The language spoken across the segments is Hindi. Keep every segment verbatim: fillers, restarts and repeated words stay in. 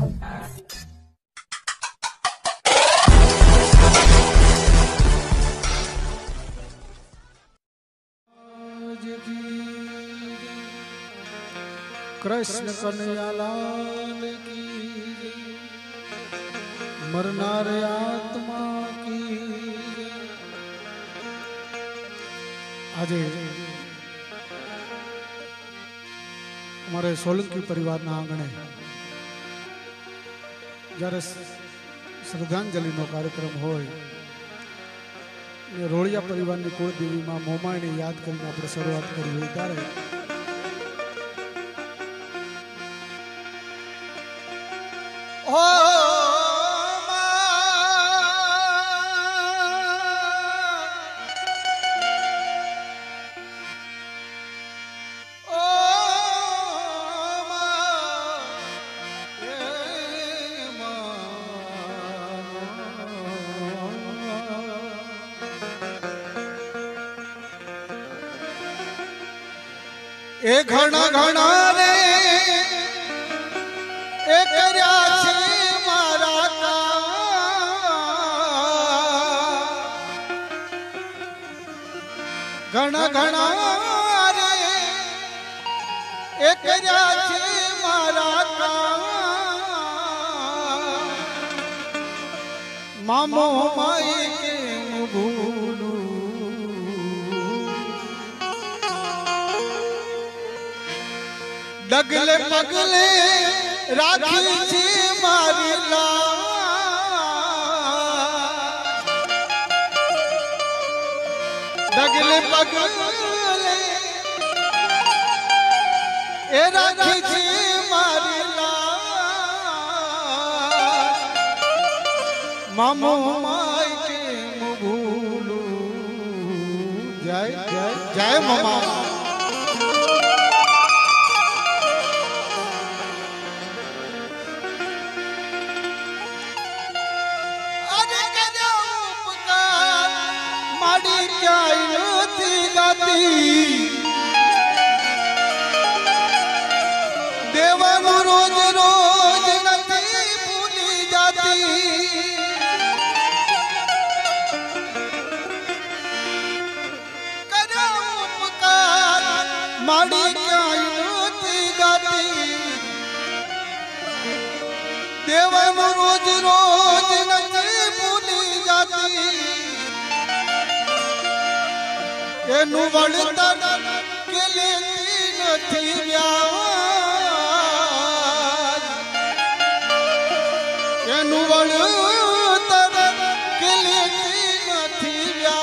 कृष्ण कन्हैयालाल की मरनार आत्मा की। આજે અમારે સોલંકી પરિવારના આંગણે જ્યારે શ્રદ્ધાંજલિનો કાર્યક્રમ હોય રોળિયા પરિવારની કુળદેવીમાં મોમાઈને યાદ કરીને આપણે શરૂઆત કરી હોય ત્યારે ए घना घना रे ए कर्या छे मारा का घना घना रे ए कर्या छे मारा का मामो माई के भूलू डगले पगले राखी छे मारी ला डगले पगले ए राखी छे मारी ला मामो माई के भूलू जय जय जय मामा। देवानु रोज रोज नहीं भूली जाती करो उपकार माड़ी क्या इनोती गाती देवानु रोज रोज नहीं भूली जाती एनु वळतर के लेती नथी व्याज एनु वळतर के लेती नथी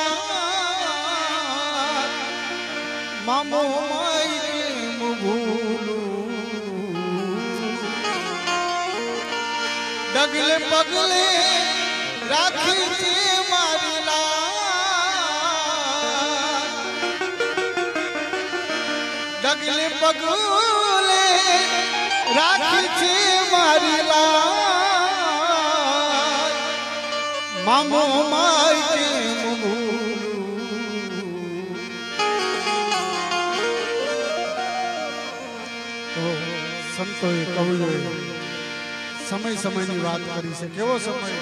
व्याज मामो माई के भूलू डगले पगले राखी छे मारी ला डगले पगले राखी छे मारी ला मामो माई के भूलू। तो संतोए कविओए समय समय की बात करी से केवो समय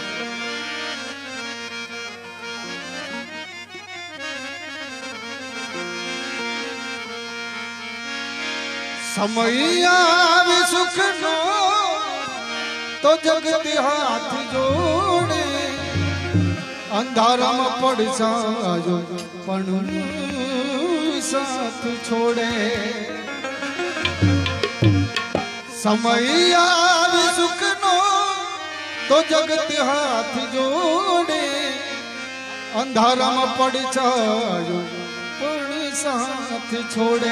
समय आवे सुख नो तो जगत हाथ जोड़े अंधारा में पड़ जायो पण साथ छोड़े समय आवे सुख नो तो जगत हाथ जोड़े अंधारा में पड़ जायो पण साथ छोड़े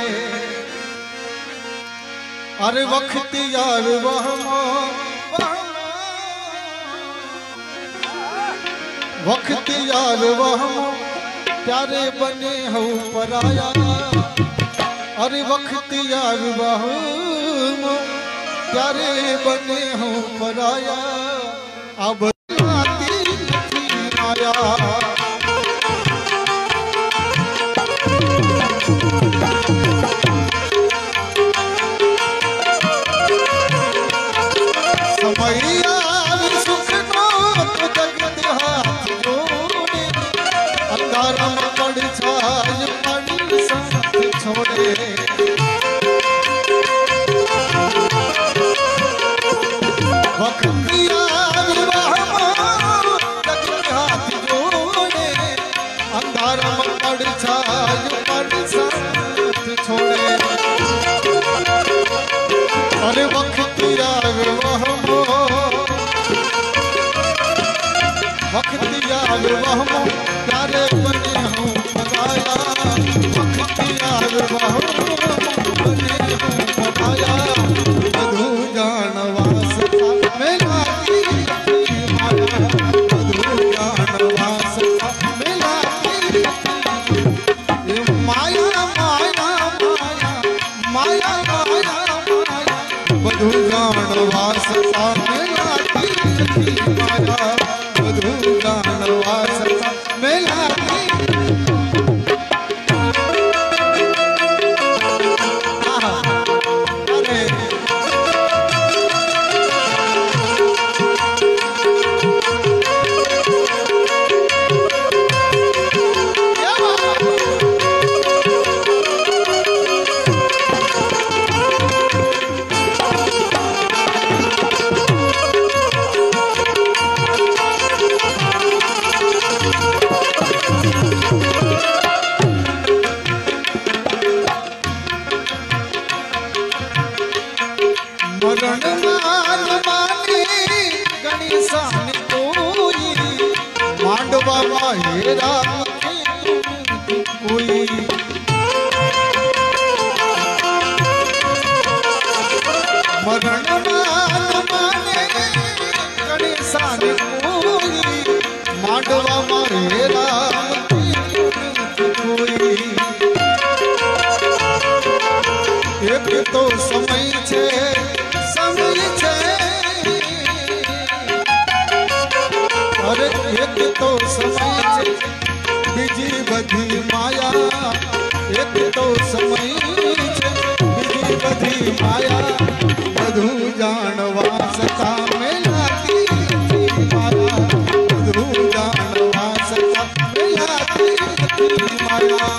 अरे वक्त यार वहमो वक्त यार वहमो प्यारे बने हो पराया अरे वक्त यार वहमो प्यारे बने हो पराया अब आती आया समैया सुख नो तो जगत हाथ जोड़े अंधारा में पड़ छाय पड़ साथ छोड़े वक्तिया विवाह जगत हाथ जोड़े अंधारा में पड़ छाय पड़ साथ छोड़े अरे वक्तिया विवाह वक्तिया विवाह प्यारे बने हूँ बताया वक्तिया विवाह बने हूँ बताया मधु जानवास मेला की माया मधु जानवास मेला की माया माया माया माया माया मधु जानवास मेला की माया मधु जानवास मेला की अरे मरण मान माने गणेशा ने कोई मांडवा माहेरा कोई मरण मान माने गणेशा ने कोई मांडवा माहेरा कोई एक तो समय छे समय छे अरे एक तो समय छे बीजी बधी माया एक तो समय छे बीजी बधी माया मधु जानवास मेला की माया मधु जानवास मेला की माया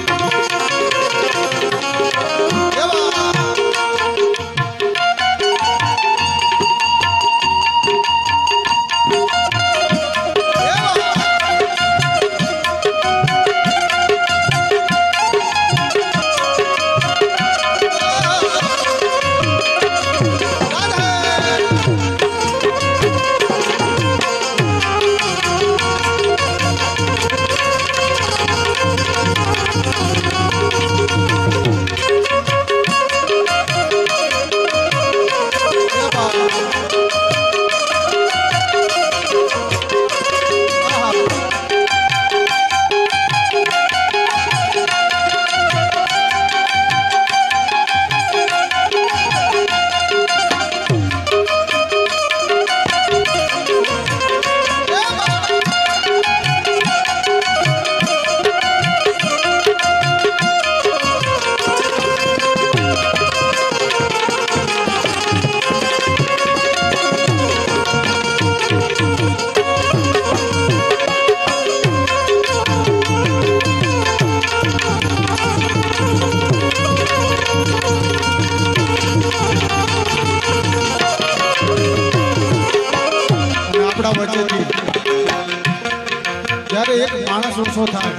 જ્યારે એક માણસ ઓછો થાય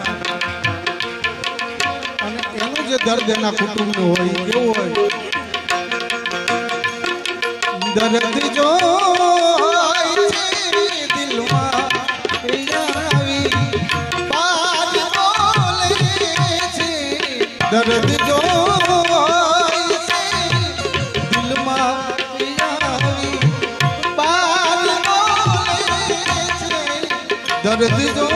અને એનું જે દર્દ એના કુટુંબનું હોય કેવું હોય દર્દ જો દિલમાં આવી બાજ બોલે છે દર્દ જો દિલમાં આવી બાજ બોલે છે દર્દ જો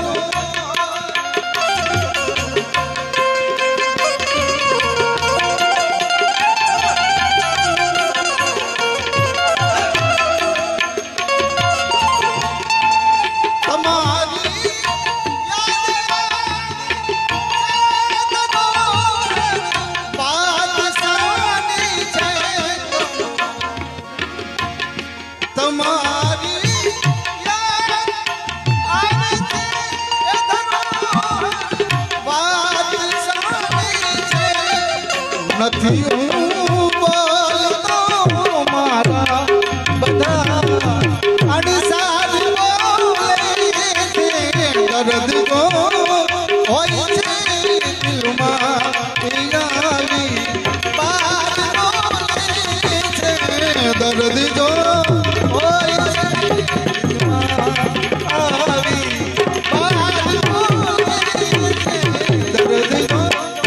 તમારી નથી હું બોલતો મારા બધા અણસાર બોલે છે દર્દ તો હોય છે દિલમાં આવી બાર બોલે છે દર્દ તો હોય છે દિલમાં આવી બાર બોલે છે દર્દ તો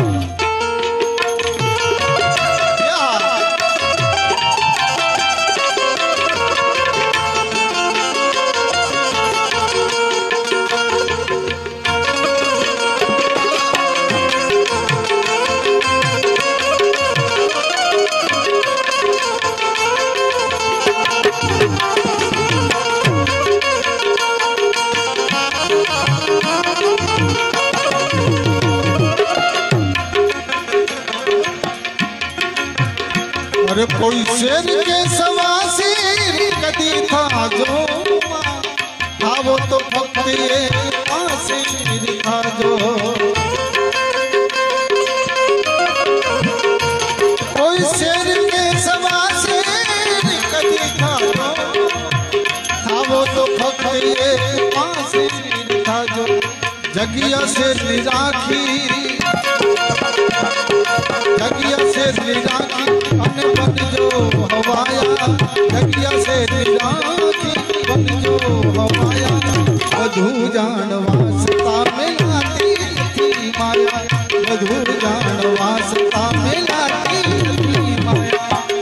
अरे कोई शेर के सवा शेर कदी था जो था वो तो फक्त ये शेर था जो कोई शेर के सवा शेर कदी था जो था वो तो फक्त ये शेर था जो जगिया से निराखी जगिया से निराखी अने बन जो हवाया जगिया से निराखी बन जो हवाया बधू जान वास्ता मिलाती थी माया बधू जान वास्ता मिलाती थी माया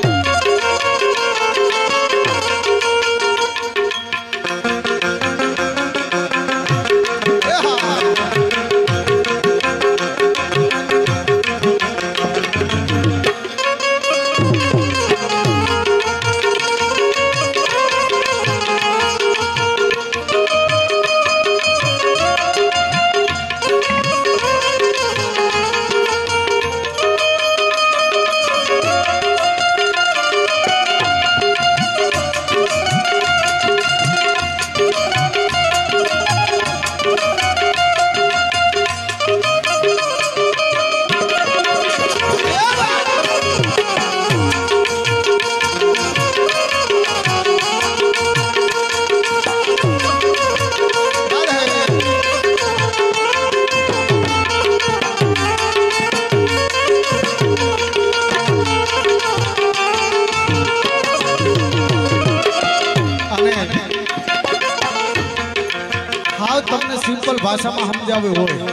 તમને સિમ્પલ ભાષામાં સમજાવ્યું હોય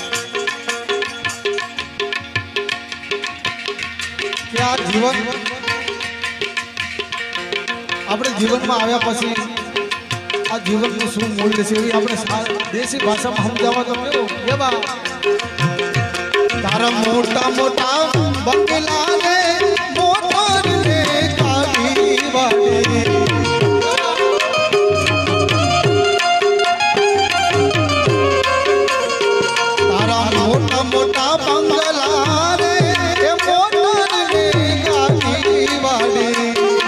કે આ જીવન આપણે જીવનમાં આવ્યા પછી આ જીવનનું શું મૂલ્ય છે એ આપણે દેશી ભાષામાં સમજાવવા તો કેવું એવા તારા મોટા મોટા બંગલા રે મોટર રે કાઢી વાળે मोटा मोटा बंगला रे मोटर रे गाड़ी वाली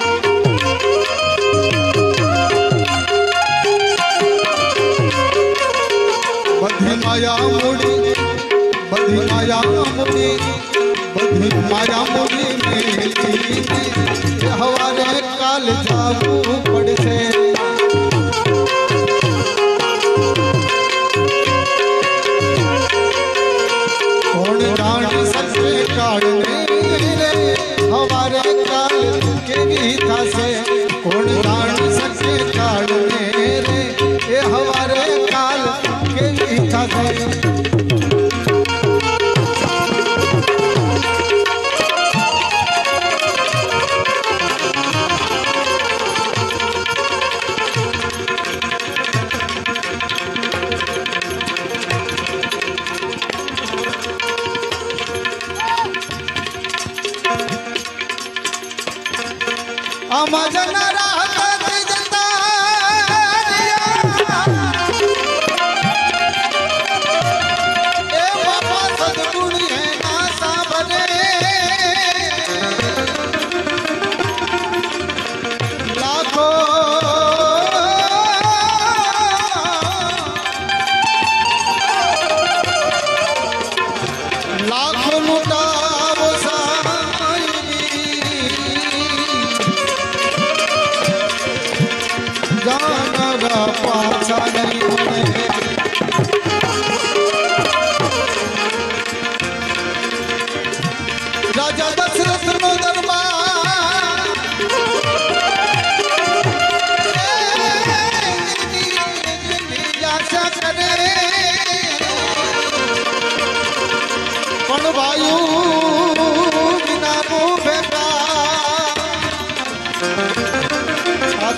बधी माया मुड़ी बधी माया मुड़ी बधी माया मुड़ी में हवारे काल जावू पड़से काढ़ने रे हमारे काल के गीता से कौन जान सके काढ़ने रे ये हमारे काल के गीता से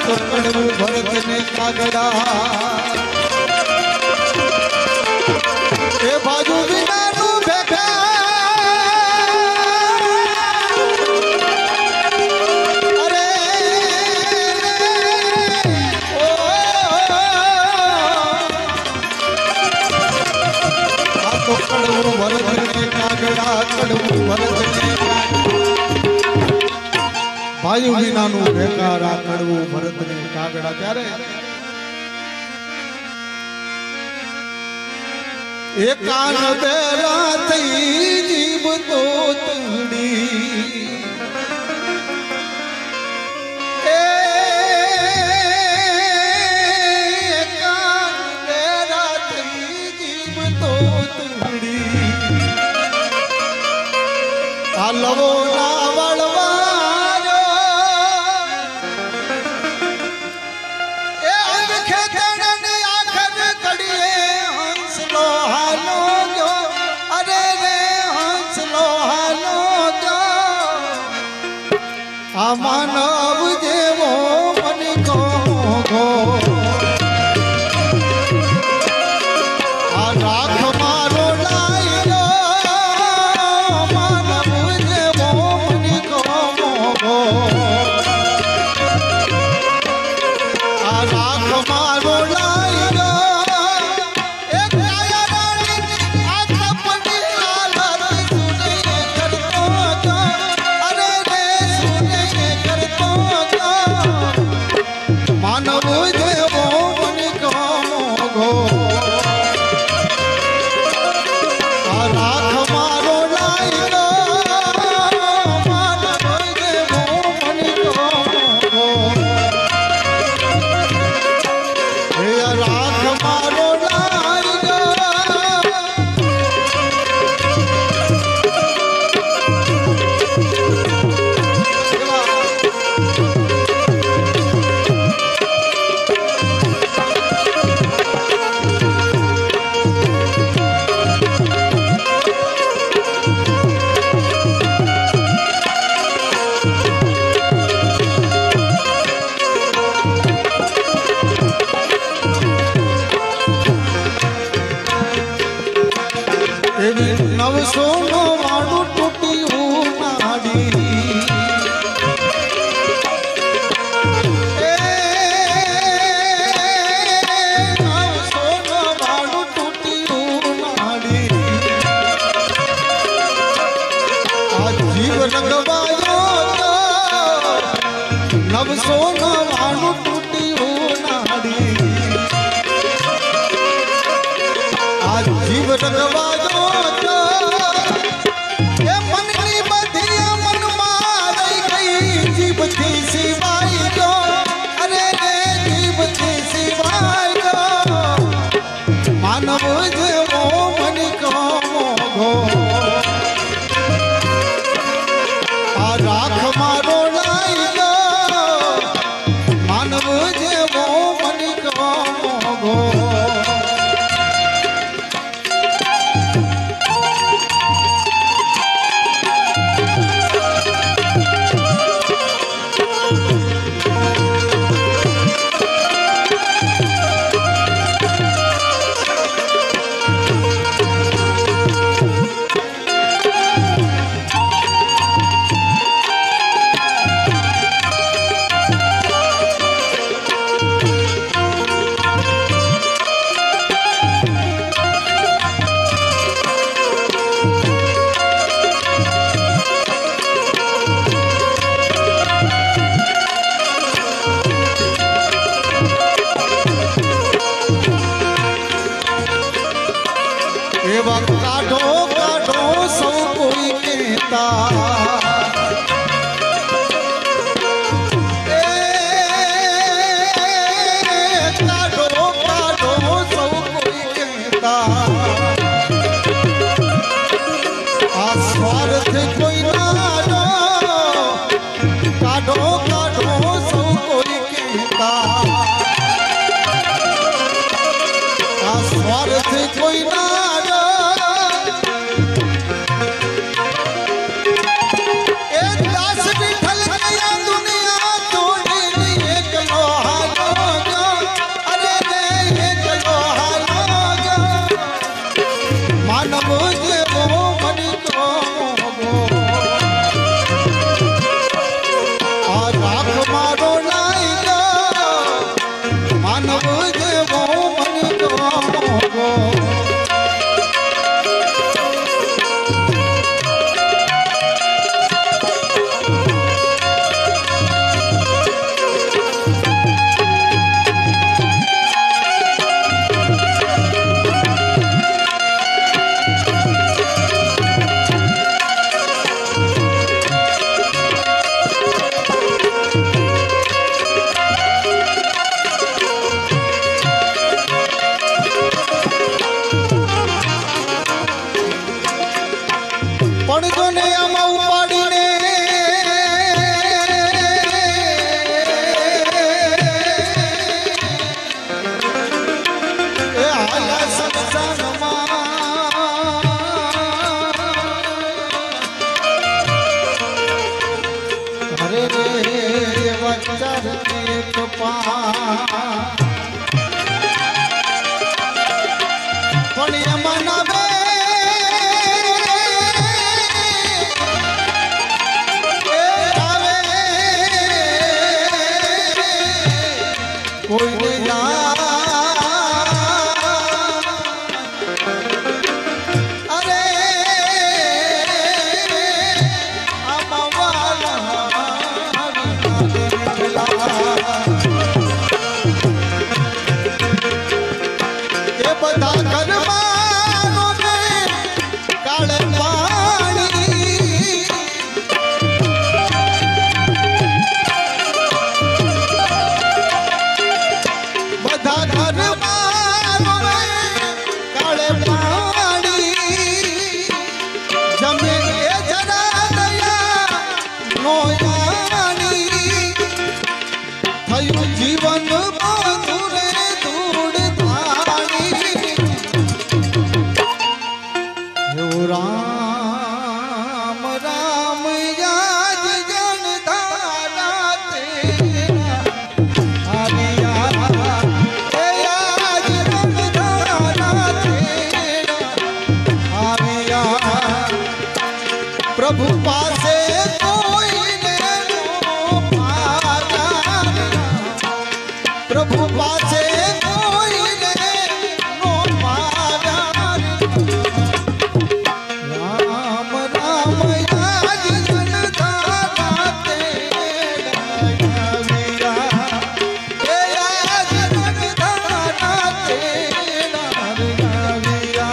तो कड़वू भरत ने कागड़ा ए बाजू बिना नू भेगा अरे ओ आ तो कड़वू भरत ने कागड़ा कड़वू भरत ने भाई विना नु बेकारा कड़वू भरत ने कागड़ा त्यारे एक कान बेरा थई जीव तो तंगड़ी ए कान बेरा थई जीव तो तंगड़ी आ लवो ना वड़वा मानव जेवो मन को गो आ राख मारो लाइलो मानव जेवो मन को गो आ राख मारो लाइलो एक आया रानी आ तपनी हालत सुने करतो तो अरे रे सुने मानव देवो मन को गो आ राख मारो लाइलो मानव देवो मन को गो हे राख मारो लाइलो नव सोनो वाडू टूटी नाड़ी नव सोनो वाडू टूटी नाड़ी आज जीव रंगवायो तो नव सोनो वाडू टूटी नाड़ी आज जीव रंगवायो मानव जेवो मन को गो आ राख मारो लाइलो मानव पण एमां नामे कोई ने अरे ये बता कर मानो ने काले पानी बता कर मानो ने काले पानी जमे ये जरा दया नोयानी थयु जीवन मधुरे दूर धानी राम राम याद जन धारा तेरा आरिया ए याद जन धारा तेरा आरिया प्रभु पासे कोई ने नो पारा प्रभु पासे कोई ने नो पारा राम राम याद जन धारा तेरा आरिया ए याद जन धारा तेरा आरिया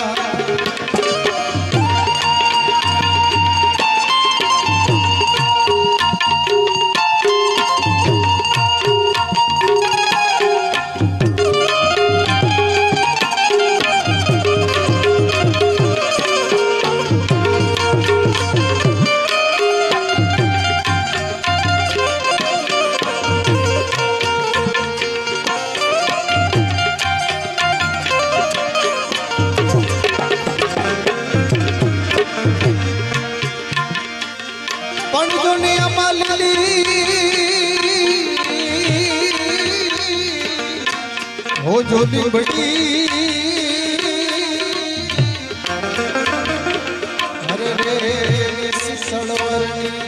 पण दुनिया माली हो जोली बड़ी अरे रे सड़वर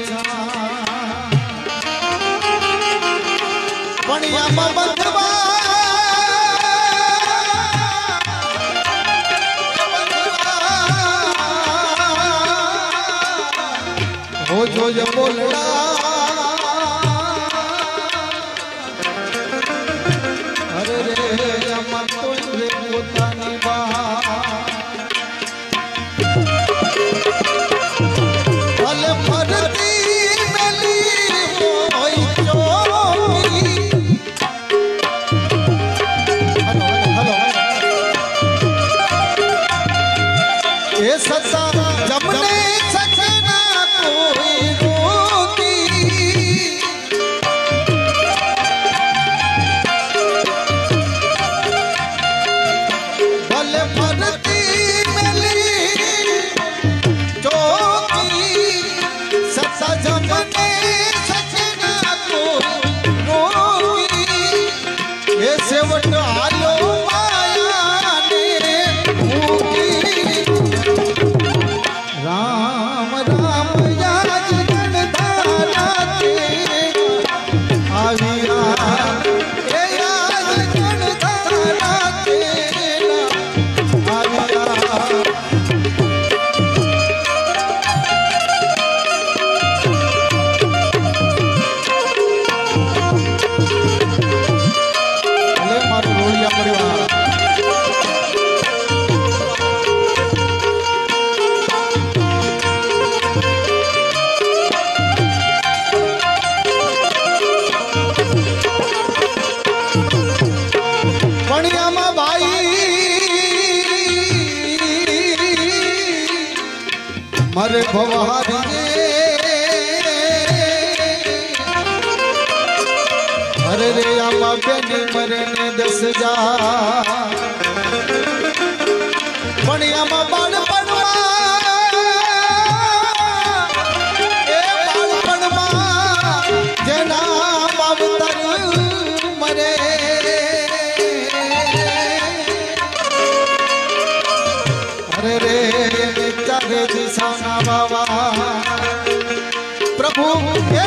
पण यामा बंधवा हो जो जो बोलड़ा अरे रे अम्मा तो रे पोतानी बा भले मरती मेली होई चोरी हेलो हेलो ये सत्ता जमने सजना कोई रोकी भले मरती मिली चौकी सत्ता जमने सजना कोई रोकी ये सेवट आलो माया ने भूखी राम राम याद जन धारा तेरा आविया ए याद जन धारा तेरा आविया भले मारो रोलिया परिवार पणियामा भाई मरे भवारी अरे रे आमा बेनी मरे ने दस जा पणियामा बाल पणवा ए बाल पणवा जना बाबतर ना बाबा प्रभु